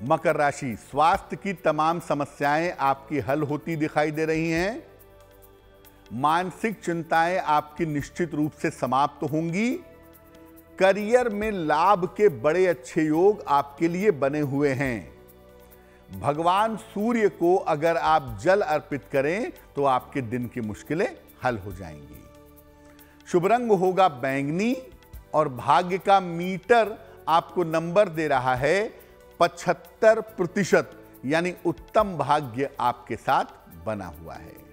मकर राशि, स्वास्थ्य की तमाम समस्याएं आपकी हल होती दिखाई दे रही हैं। मानसिक चिंताएं आपकी निश्चित रूप से समाप्त होंगी। करियर में लाभ के बड़े अच्छे योग आपके लिए बने हुए हैं। भगवान सूर्य को अगर आप जल अर्पित करें तो आपके दिन की मुश्किलें हल हो जाएंगी। शुभ रंग होगा बैंगनी और भाग्य का मीटर आपको नंबर दे रहा है 75%, यानी उत्तम भाग्य आपके साथ बना हुआ है।